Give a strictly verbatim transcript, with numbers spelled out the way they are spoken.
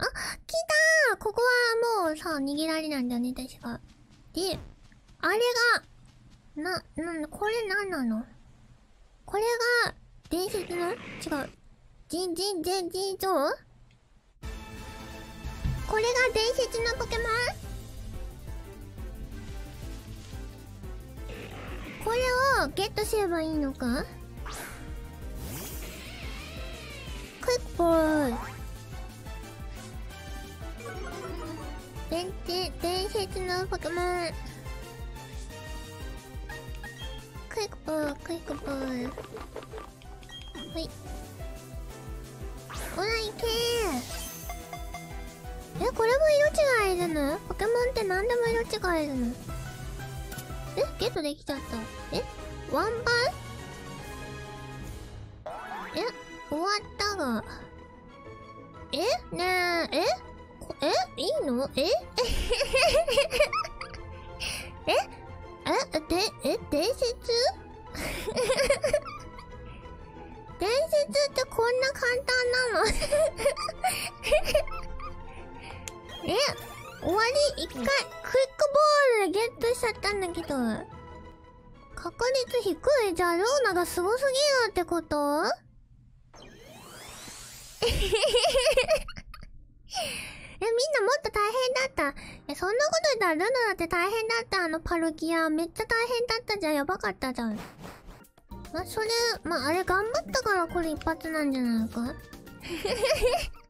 あ、来たー。ここはもうさ、逃げられないんだよね、確か。で、あれが、な、なんだ、これなんなの？これが、伝説の違う。ジンジンジンジンゾウ？これが伝説のポケモン？これをゲットすればいいのか？クイックボール。伝説、伝説のポケモン。クイックボール、クイックボール。ほい。ほら、いけー。え、これも色違いいるの？ポケモンって何でも色違いいるの？え、ゲットできちゃった。え、ワンバン？え、終わったが。え、ねえ、えこえ、いいの？ええええ、で、え、伝説伝説ってこんな簡単なのえ、終わり？一回、クイックボールでゲットしちゃったんだけど。確率低い？じゃあ、ローナがすごすぎるってこと？え、みんなもっと大変だった。え、そんなこと言ったらルナだって大変だった。あのパルキア。めっちゃ大変だったじゃん。やばかったじゃん。ま、それ、まあ、あれ頑張ったからこれ一発なんじゃないか